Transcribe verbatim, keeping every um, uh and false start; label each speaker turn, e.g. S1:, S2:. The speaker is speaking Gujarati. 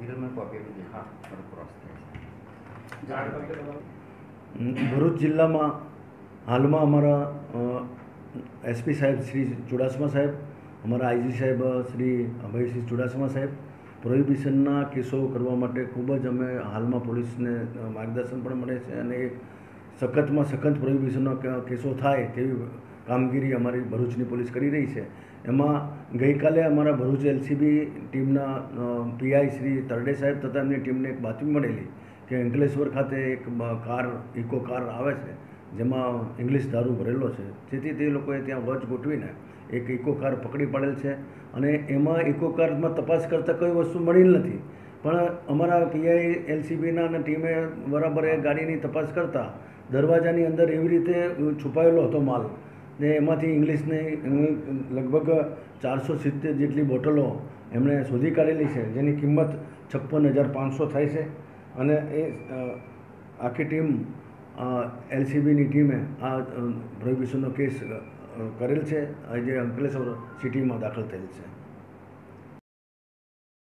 S1: ભરૂચ જિલ્લામાં હાલમાં અમારા એસપી સાહેબ શ્રી ચુડાસમા સાહેબ, અમારા આઈજી સાહેબ શ્રી અભયસિંહ ચુડાસમા સાહેબ પ્રોહિબિશનના કેસો કરવા માટે ખૂબ જ અમે હાલમાં પોલીસને માર્ગદર્શન પણ મળે છે અને એ સખતમાં સખત પ્રોહિબિશનનો કેસો થાય તેવી કામગીરી અમારી ભરૂચની પોલીસ કરી રહી છે. એમાં ગઈકાલે અમારા ભરૂચ એલસીબી ટીમના પીઆઈ શ્રી તરડે સાહેબ તથા એમની ટીમને એક બાતમી મળેલી કે અંકલેશ્વર ખાતે એક કાર ઇકો કાર આવે છે જેમાં ઇંગ્લિશ દારૂ ભરેલો છે, જેથી તે લોકોએ ત્યાં વોચ ગોઠવીને એક ઇકો કાર પકડી પાડેલ છે અને એમાં ઇકો કારમાં તપાસ કરતાં કોઈ વસ્તુ મળી નથી. પણ અમારા પીઆઈ એલસીબીના અને ટીમે બરાબર એ ગાડીની તપાસ કરતાં દરવાજાની અંદર એવી રીતે છુપાયેલો હતો માલ ને એમાંથી ઇંગ્લિશને લગભગ ચારસો સિત્તેર જેટલી બોટલો એમણે શોધી કાઢેલી છે, જેની કિંમત છપ્પન હજાર પાંચસો થાય છે. અને એ આખી ટીમ એલસીબીની ટીમે આ પ્રોહિબિશનનો કેસ કરેલ છે, જે અંકલેશ્વર સિટીમાં દાખલ થયેલ છે.